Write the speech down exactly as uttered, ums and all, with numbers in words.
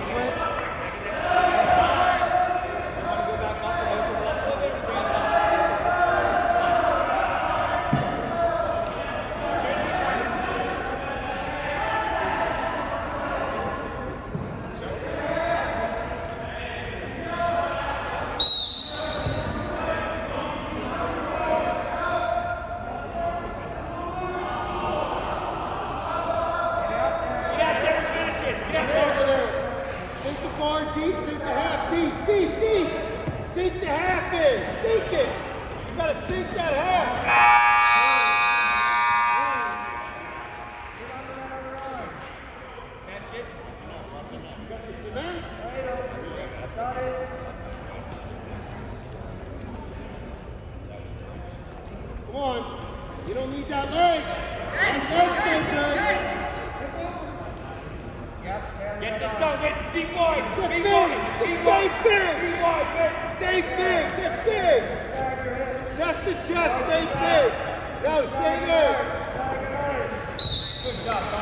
Deep, sink the half, deep, deep, deep. Sink the half in, sink it. You gotta sink that half. Catch it. You got the cement? I got it. Come on. You don't need that leg. That leg stays good. Get this done, get deep wide, get deep big, wide, deep stay wide, big, deep wide, big. Stay big, get big. Chest to chest, stay big. Yo, stay there. Good job.